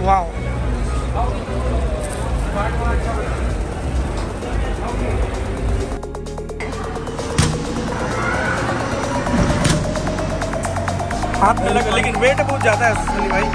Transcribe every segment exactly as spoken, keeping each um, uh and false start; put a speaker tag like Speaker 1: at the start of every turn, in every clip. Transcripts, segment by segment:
Speaker 1: वाह, हाथ में लगा, लेकिन वेट बहुत ज़्यादा है सनी भाई।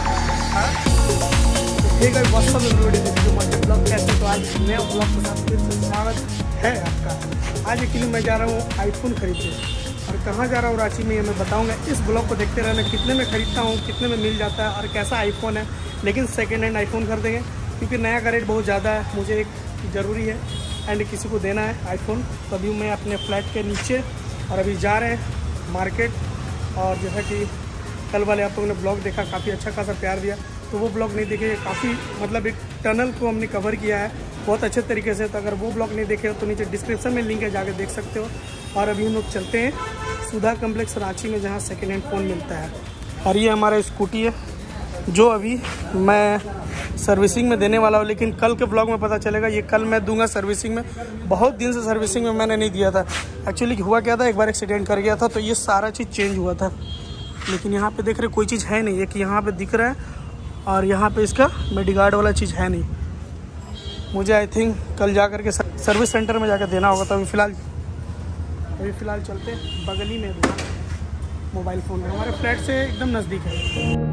Speaker 1: ठीक है, बहुत सब वीडियो ब्लॉग कैसे, तो आज नया ब्लॉग के साथ फिर से स्वागत है आपका। आज एक्चुअली मैं जा रहा हूँ आईफोन खरीदने, और कहाँ जा रहा हूँ रांची में, ये मैं बताऊँगा। इस ब्लॉग को देखते रहना, कितने में खरीदता हूँ, कितने में मिल जाता है और कैसा आईफोन है। लेकिन सेकेंड हैंड आईफोन खरीदेंगे क्योंकि नया का रेट बहुत ज़्यादा है, मुझे एक ज़रूरी है एंड किसी को देना है आईफोन। तो अभी मैं अपने फ्लैट के नीचे और अभी जा रहे हैं मार्केट। और जैसा कि कल वाले आप लोगों ने ब्लॉग देखा, काफ़ी अच्छा खासा प्यार दिया, तो वो ब्लॉग नहीं देखे। काफ़ी मतलब एक टनल को हमने कवर किया है बहुत अच्छे तरीके से। तो अगर वो ब्लॉग नहीं देखे हो तो नीचे डिस्क्रिप्शन में लिंक है, जाके देख सकते हो। और अभी हम लोग चलते हैं सुधा कम्प्लेक्स रांची में, जहाँ सेकेंड हैंड फ़ोन मिलता है। और ये हमारा स्कूटी है जो अभी मैं सर्विसिंग में देने वाला हूँ, लेकिन कल के ब्लॉग में पता चलेगा। ये कल मैं दूंगा सर्विसिंग में। बहुत दिन से सर्विसिंग में मैंने नहीं दिया था। एक्चुअली हुआ क्या था, एक बार एक्सीडेंट कर गया था तो ये सारा चीज़ चेंज हुआ था। लेकिन यहाँ पे देख रहे कोई चीज़ है नहीं, एक यहाँ पे दिख रहा है और यहाँ पे इसका मेडिगार्ड वाला चीज़ है नहीं। मुझे आई थिंक कल जा कर के सर्विस सेंटर में जाकर देना होगा। तो अभी फ़िलहाल अभी फ़िलहाल चलते बगल ही में दुकान मोबाइल फ़ोन में, हमारे फ्लैट से एकदम नज़दीक है।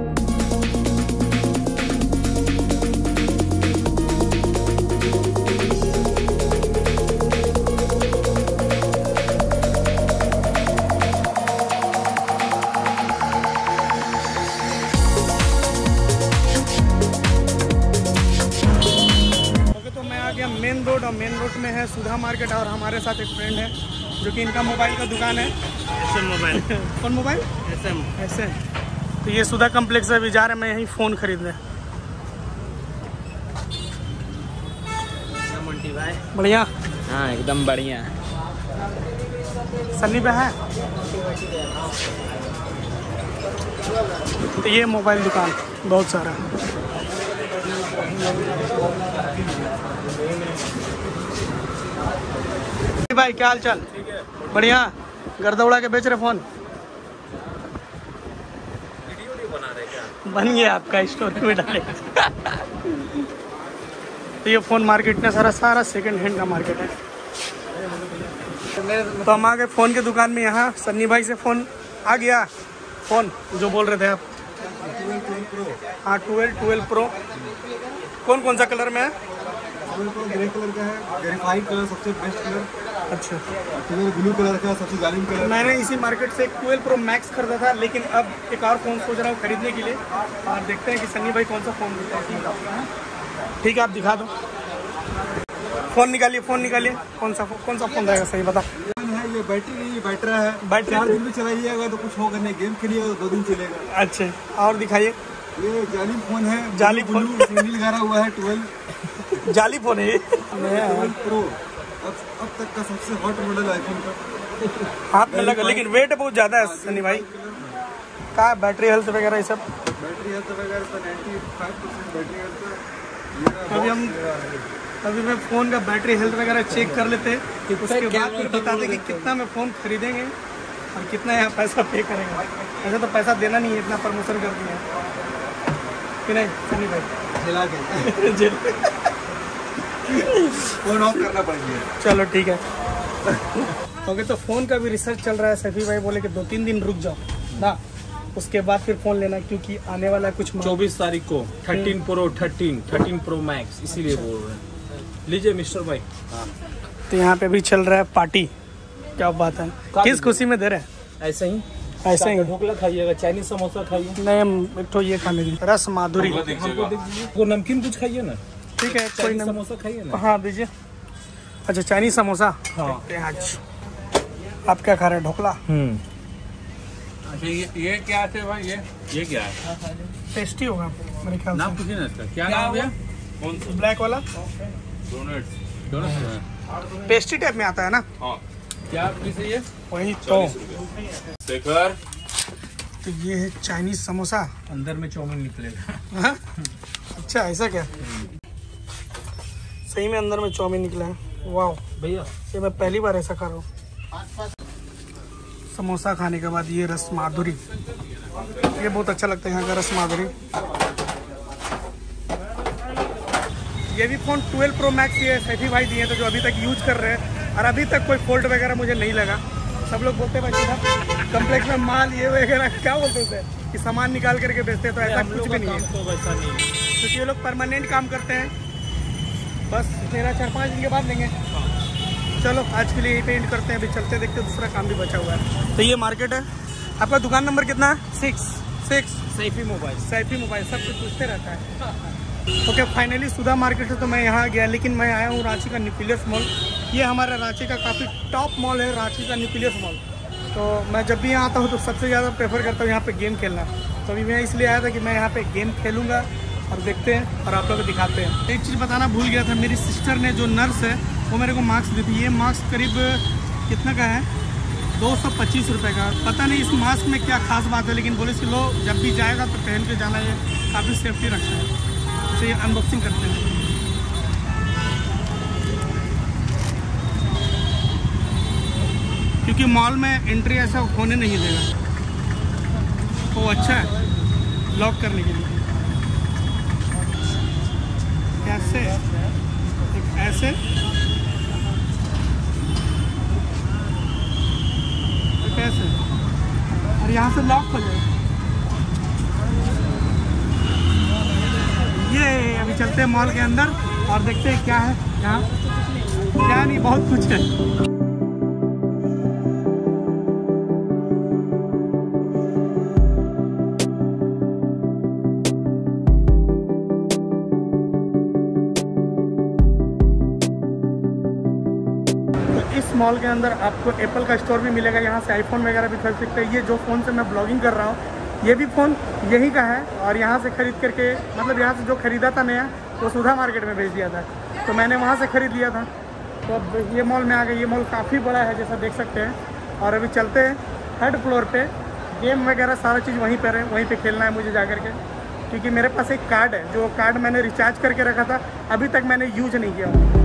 Speaker 1: मेन रोड, और मेन रोड में है सुधा मार्केट। और हमारे साथ एक फ्रेंड है जो कि इनका मोबाइल का दुकान है, एस एम मोबाइल। कौन mobile? S M S M. तो ये सुधा कम्प्लेक्स है, अभी जा रहे हैं मैं यहीं फ़ोन खरीदने। भाई बढ़िया?
Speaker 2: हाँ एकदम बढ़िया।
Speaker 1: सन्नी पे है तो ये मोबाइल दुकान बहुत सारा। भाई क्या हाल चाल? बढ़िया। गर्दौड़ा के बेच रहे फोन? वीडियो बना रहे क्या? बन गया आपका, स्टोरी में डाले। तो ये फोन मार्केट में सारा सारा सेकंड हैंड का मार्केट है। तो हम आ गए फोन के दुकान में। यहाँ सन्नी भाई से फोन आ गया। फोन जो बोल रहे थे आप? हाँ ट्वेल्व ट्वेल्व प्रो। कौन कौन सा कलर में है?
Speaker 3: ग्रे कलर का है, वेरीफाइड कलर सबसे बेस्ट कलर।
Speaker 1: अच्छा।
Speaker 3: ब्लू कलर का सबसे जालिम कलर।
Speaker 1: मैंने इसी मार्केट से एक ट्वेल्व प्रो मैक्स खरीदा था, लेकिन अब एक और फ़ोन सोच रहा हूँ खरीदने के लिए। और देखते हैं कि सन्नी भाई कौन सा फ़ोन देता है। ठीक है, आप दिखा दो। फ़ोन निकालिए, फ़ोन निकालिए। कौन सा कौन सा फ़ोन रहेगा सही बता?
Speaker 3: है ये बैटरी नहीं, बैटरी है। बैटरी चार दिन में चलाइएगा तो कुछ होगा नहीं, गेम खेलिएगा तो दो दिन चलेगा।
Speaker 1: अच्छा, और दिखाइए।
Speaker 3: ये जाली फोन है,
Speaker 1: जाली फोन
Speaker 3: लगा हुआ है। ट्वेल्व
Speaker 1: जाली फोन है ये
Speaker 3: प्रो, अब अब तक का सबसे हॉट मॉडल आईफोन का।
Speaker 1: हाथ में लगा, लेकिन वेट बहुत ज़्यादा है सनी भाई। क्या बैटरी हेल्थ वगैरह ये सब?
Speaker 3: बैटरी हेल्थ वगैरह तो ninety five percent battery health.
Speaker 1: अभी हम अभी मैं फ़ोन का बैटरी हेल्थ वगैरह चेक कर लेते हैं, उसके बाद फिर बताते कि कितना में फ़ोन खरीदेंगे और कितना यहाँ पैसा पे करेंगे। ऐसा तो पैसा देना नहीं है, इतना प्रमोशन कर दिया है कि नहीं सनी भाई?
Speaker 3: जिला के
Speaker 1: जेल
Speaker 3: फोन ऑफ करना पड़ेगा।
Speaker 1: चलो ठीक है। ओके, तो फ़ोन का भी रिसर्च चल रहा है। सफी भाई बोले कि दो तीन दिन रुक जाओ ना, उसके बाद फिर फ़ोन लेना, क्योंकि आने वाला है कुछ
Speaker 2: चौबीस तारीख को thirteen pro thirteen thirteen pro max, इसीलिए बोल रहे हैं। लीजिए मिस्टर भाई। हाँ।
Speaker 1: तो यहाँ पे भी चल रहा है पार्टी। क्या बात है, किस खुशी में दे रहे हैं?
Speaker 2: ऐसे ही
Speaker 1: ऐसे ही
Speaker 2: ढोकला खाइएगा, चाइनीज समोसा खाइए।
Speaker 1: नहीं, एक तो ये खाने दीजिए, रस माधुरी।
Speaker 2: वो नमकीन कुछ खाइए ना।
Speaker 1: ठीक है, कोई
Speaker 2: समोसा खाइए ना।
Speaker 1: हाँ दीजिए। अच्छा, चाइनीज समोसा।
Speaker 2: हाँ।
Speaker 1: आप क्या खा रहे हैं? ढोकला।
Speaker 2: हम्म। अच्छा, ये ये क्या है भाई? ये ये क्या है?
Speaker 1: टेस्टी होगा मेरे ख्याल से।
Speaker 2: नाम पूछिए ना इसका, क्या नाम है? कौन सा?
Speaker 1: ब्लैक वाला
Speaker 2: डोनट्स। डोनट्स
Speaker 1: पेस्ट्री टाइप में आता है ना?
Speaker 2: हाँ। क्या पीस है ये?
Speaker 1: वही तो।
Speaker 2: शेखर,
Speaker 1: तो ये है चाइनीज समोसा,
Speaker 2: अंदर में चाउमीन निकलेगा।
Speaker 1: हाँ? अच्छा, ऐसा क्या? सही में अंदर में चाउमीन निकला है। वाह
Speaker 2: भैया,
Speaker 1: ये मैं पहली बार ऐसा खा रहा हूँ। समोसा खाने के बाद ये रस माधुरी, ये बहुत अच्छा लगता है यहाँ का रस माधुरी। ये भी फ़ोन ट्वेल्व प्रो मैक्स ये सैफी भाई दिए थे जो अभी तक यूज कर रहे हैं, और अभी तक कोई फॉल्ट वगैरह मुझे नहीं लगा। सब लोग बोलते हैं भाई साहब कम्प्लेक्स में माल ये वगैरह क्या बोलते हैं कि सामान निकाल करके बेचते हैं, तो ऐसा कुछ भी नहीं है,
Speaker 2: तो वैसा नहीं है,
Speaker 1: क्योंकि ये लोग परमानेंट काम करते हैं। बस मेरा चार पाँच दिन के बाद लेंगे। चलो आज के लिए यही पे एंड करते हैं, अभी चलते देखते दूसरा काम भी बचा हुआ है। तो ये मार्केट है। आपका दुकान नंबर कितना है? Six six
Speaker 2: Saifi mobile.
Speaker 1: Saifi mobile सब कुछ पूछते रहता है। ओके फाइनली सुधा मार्केट से तो मैं यहाँ गया, लेकिन मैं आया हूँ रांची का न्यूक्लियस मॉल। ये हमारा रांची का काफ़ी टॉप मॉल है, रांची का न्यूक्लियस मॉल। तो मैं जब भी यहाँ आता हूँ तो सबसे ज़्यादा प्रेफर करता हूँ यहाँ पे गेम खेलना। तो अभी मैं इसलिए आया था कि मैं यहाँ पे गेम खेलूँगा और देखते हैं और आप लोग को दिखाते हैं। एक चीज़ बताना भूल गया था, मेरी सिस्टर ने जो नर्स है वो मेरे को मास्क दी थी। ये मास्क करीब कितना का है? दो सौ पच्चीस रुपये का। पता नहीं इस मास्क में क्या खास बात है, लेकिन बोले कि लो जब भी जाएगा तो पहन के जाना, ये काफ़ी सेफ्टी रखता है। इसे अनबॉक्सिंग करते हैं। क्योंकि मॉल में एंट्री ऐसा होने नहीं देगा। वो अच्छा है लॉक करने के लिए। कैसे? एक ऐसे एक ऐसे और यहाँ से लॉक हो जाए। ये अभी चलते हैं मॉल के अंदर और देखते हैं क्या है यहाँ। क्या नहीं, बहुत कुछ है। इस मॉल के अंदर आपको एप्पल का स्टोर भी मिलेगा, यहाँ से आईफोन वगैरह भी खरीद सकते हैं। ये जो फ़ोन से मैं ब्लॉगिंग कर रहा हूँ ये भी फ़ोन यहीं का है, और यहाँ से ख़रीद करके मतलब यहाँ से जो ख़रीदा था नया वो सुधा मार्केट में भेज दिया था, तो मैंने वहाँ से ख़रीद लिया था। तो अब ये मॉल में आ गए। ये मॉल काफ़ी बड़ा है जैसा देख सकते हैं। और अभी चलते हैं थर्ड फ्लोर पे। गेम वगैरह सारा चीज़ वहीं पर है, वहीं पर खेलना है मुझे जा करके, क्योंकि मेरे पास एक कार्ड है जो कार्ड मैंने रिचार्ज करके रखा था, अभी तक मैंने यूज नहीं किया।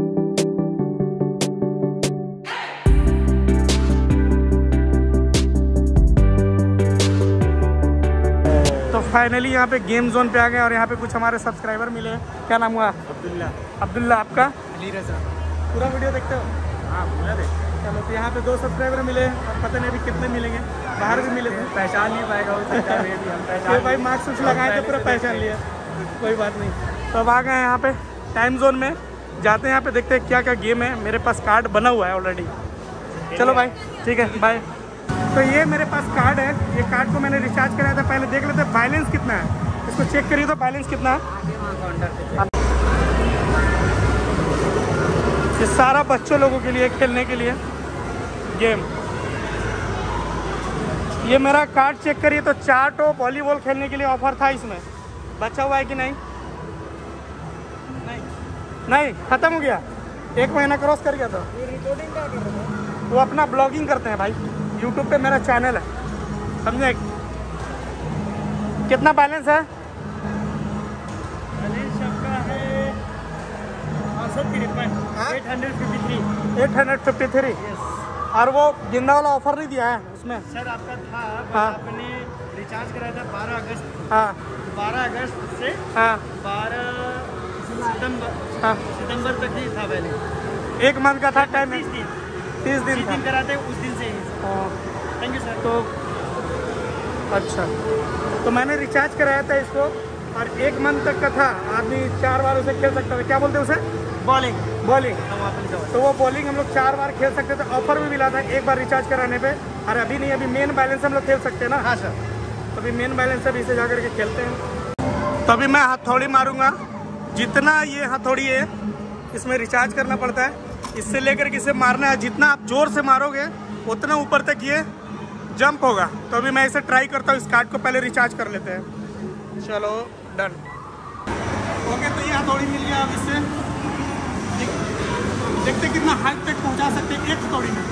Speaker 1: तो फाइनली यहाँ पे गेम जोन पे आ गए और यहाँ पे कुछ हमारे सब्सक्राइबर मिले हैं। क्या नाम हुआ?
Speaker 2: अब्दुल्ला।
Speaker 1: अब्दुल्ला। आपका?
Speaker 2: अली रजा।
Speaker 1: पूरा वीडियो देखते हो?
Speaker 2: हाँ पूरा देख।
Speaker 1: चलो तो यहाँ पे दो सब्सक्राइबर मिले और पता नहीं अभी कितने मिलेंगे, बाहर भी मिले थे।
Speaker 2: पहचान नहीं पाएगा हो सकता है भी हम पहचान।
Speaker 1: भाई मार्क्स उस लगाए थे पूरा पहचान लिया, कोई बात नहीं। तो अब आ गए हैं यहाँ पे टाइम जोन में, जाते हैं यहाँ पे देखते हैं क्या क्या गेम है। मेरे पास कार्ड बना हुआ है ऑलरेडी। चलो भाई ठीक है, बाय। तो ये मेरे पास कार्ड है, ये कार्ड को मैंने रिचार्ज कराया था। पहले देख लेते हैं बैलेंस कितना है, इसको चेक करिए तो बैलेंस कितना है। ये सारा बच्चों लोगों के लिए खेलने के लिए गेम। ये मेरा कार्ड चेक करिए तो चार टो वॉलीबॉल खेलने के लिए ऑफर था, इसमें बचा हुआ है कि नहीं? नहीं नहीं खत्म हो गया, एक महीना क्रॉस कर गया था।
Speaker 2: रिकॉर्डिंग क्या कर रहे हो?
Speaker 1: वो अपना ब्लॉगिंग करते हैं भाई, यूट्यूब पे मेरा चैनल है, समझे? कितना बैलेंस है?
Speaker 2: बैलेंस आपका है eight hundred fifty three.
Speaker 1: Eight hundred fifty three. और वो जिंदा वाला ऑफर नहीं दिया है उसमें?
Speaker 2: सर आपका था,
Speaker 1: हाँ।
Speaker 2: आपने रिचार्ज कराया था बारह अगस्त।
Speaker 1: हाँ
Speaker 2: बारह अगस्त से
Speaker 1: हाँ
Speaker 2: बारह सितंबर
Speaker 1: हाँ
Speaker 2: सितंबर तक ही था बैलेंस।
Speaker 1: एक मंथ का था टाइम,
Speaker 2: तीस दिन
Speaker 1: तीस दिन
Speaker 2: जिस
Speaker 1: था।
Speaker 2: दिन कराते हैं उस दिन से ही।
Speaker 1: हाँ,
Speaker 2: थैंक यू सर।
Speaker 1: तो अच्छा, तो मैंने रिचार्ज कराया था इसको और एक मंथ तक का था। आदमी चार बार उसे खेल सकता था। क्या बोलते हैं उसे?
Speaker 2: बॉलिंग।
Speaker 1: बॉलिंग।
Speaker 2: तो
Speaker 1: तो वो बॉलिंग हम लोग चार बार खेल सकते थे, ऑफर भी मिला था एक बार रिचार्ज कराने पे। और अभी नहीं, अभी मेन बैलेंस हम लोग खेल सकते हैं ना।
Speaker 2: हाँ सर।
Speaker 1: तो अभी मेन बैलेंस अभी इसे जाकर के खेलते हैं। तो अभी मैं हथौड़ी मारूंगा, जितना ये हथौड़ी है इसमें रिचार्ज करना पड़ता है, इससे लेकर के इसे मारना है। जितना आप जोर से मारोगे उतना ऊपर तक ये जंप होगा। तो अभी मैं इसे ट्राई करता हूँ, इस कार्ड को पहले रिचार्ज कर लेते हैं। चलो डन। ओके तो ये हथौड़ी मिल गया। अब इससे देखते कितना हाइट तक पहुंचा सकते हैं एक हथौड़ी में।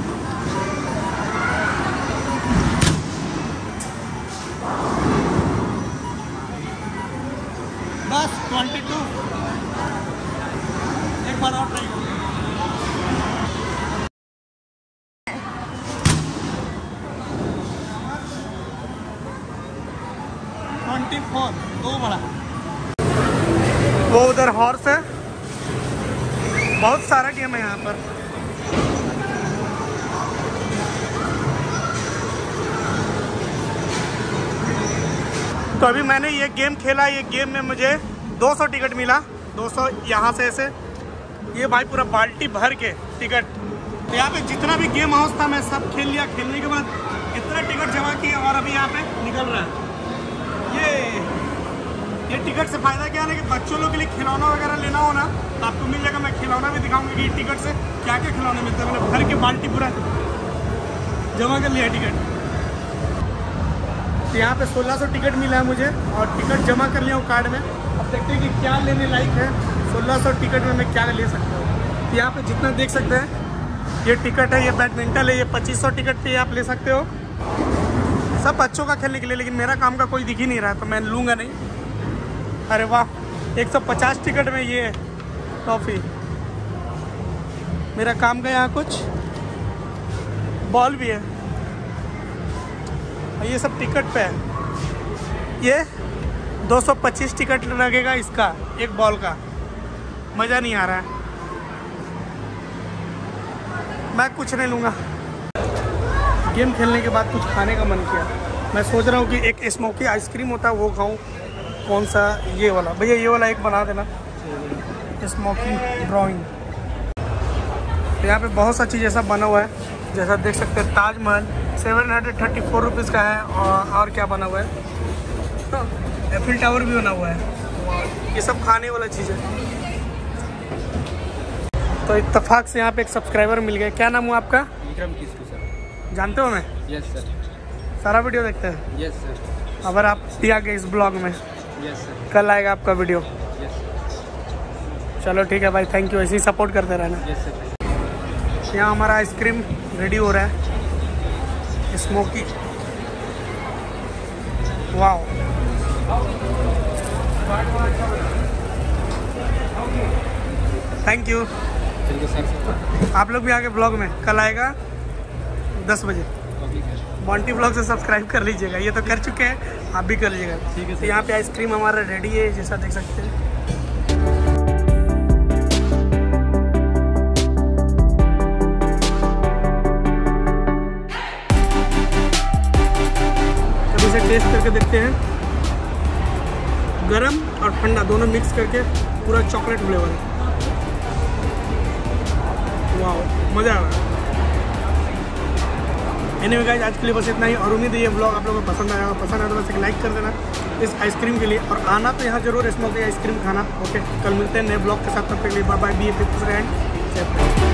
Speaker 1: बस ट्वेंटी टू। एक बार और ट्राई करो। ट्वेंटी फोर, दो बड़ा। वो उधर हॉर्स है, बहुत सारा गेम है यहाँ पर। तो अभी मैंने ये गेम खेला, ये गेम में मुझे दो सौ टिकट मिला। दो सौ यहाँ से ऐसे, ये भाई पूरा बाल्टी भर के टिकट। तो यहाँ पे जितना भी गेम हाउस था मैं सब खेल लिया। खेलने के बाद इतना टिकट जमा किया और अभी यहाँ पे निकल रहा है। ये ये टिकट से फ़ायदा क्या है कि बच्चों लोग के लिए खिलौना वगैरह लेना हो ना तो आपको मिल जाएगा। मैं खिलौना भी दिखाऊंगा कि टिकट से क्या क्या खिलौने मिलते हैं। मैंने भर के बाल्टी पूरा जमा कर लिया टिकट। तो यहाँ पे सोलह सौ टिकट मिला है मुझे और टिकट जमा कर लिया हूँ कार्ड में। अब देखते हैं कि क्या लेने लायक है। सोलह सौ टिकट में मैं क्या ले सकता हूँ। तो यहाँ पे जितना देख सकते हैं ये टिकट है, ये बैडमिंटन है, ये पच्चीस सौ टिकट पे आप ले सकते हो। सब बच्चों का खेलने के लिए, लेकिन मेरा काम का कोई दिख ही नहीं रहा तो मैं लूँगा नहीं। अरे वाह, एक सौ पचास टिकट में ये टॉफ़ी। मेरा काम का यहाँ कुछ बॉल भी है और ये सब टिकट पे है। ये दो सौ पच्चीस टिकट लगेगा इसका, एक बॉल का। मज़ा नहीं आ रहा है, मैं कुछ नहीं लूँगा। गेम खेलने के बाद कुछ खाने का मन किया। मैं सोच रहा हूँ कि एक स्मोकी आइसक्रीम होता है वो खाऊं। कौन सा? ये वाला भैया, ये वाला एक बना देना, स्मोकी ड्राइंग। तो यहाँ पे बहुत सा चीज़ ऐसा बना हुआ है, जैसा देख सकते हैं Taj Mahal seven hundred thirty four rupees का है। और, और क्या बना हुआ है, तो एफिल टावर भी बना हुआ है। ये सब खाने वाला चीज़ है। तो इत्तेफाक से यहाँ पे एक सब्सक्राइबर मिल गया। क्या नाम हुआ आपका?
Speaker 3: विक्रम किसको सर?
Speaker 1: जानते हो? मैं
Speaker 3: यस सर।
Speaker 1: सारा वीडियो देखते हैं?
Speaker 3: Yes sir.
Speaker 1: अगर आप दिया गया इस ब्लॉग में?
Speaker 3: Yes sir.
Speaker 1: कल आएगा आपका वीडियो?
Speaker 3: यस।
Speaker 1: चलो ठीक है भाई, थैंक यू। ऐसे ही सपोर्ट करते रहना।
Speaker 3: Yes sir.
Speaker 1: यहाँ हमारा आइसक्रीम रेडी हो रहा है, स्मोकी। वाह, thank you.
Speaker 3: Thank you sir.
Speaker 1: आप लोग भी आगे ब्लॉग में कल आएगा दस बजे। बॉन्टी ब्लॉग से सब्सक्राइब कर लीजिएगा। ये तो कर चुके हैं, आप भी कर लीजिएगा।
Speaker 3: ठीक है।
Speaker 1: तो यहाँ पे आइसक्रीम हमारा रेडी है, जैसा देख सकते हैं। तो इसे टेस्ट करके देखते हैं। गरम और ठंडा दोनों मिक्स करके पूरा चॉकलेट फ्लेवर है। वाह, मज़ा आ रहा है। एनीवे गाइस, आज के लिए बस इतना ही। और उम्मीद है ये ब्लॉग आप लोगों को पसंद आया। पसंद आया तो बस एक लाइक कर देना इस आइसक्रीम के लिए, और आना तो यहाँ जरूर स्मोकी आइसक्रीम खाना। ओके, कल मिलते हैं नए ब्लॉग के साथ। तब तक के लिए bye bye, be a fifth friend.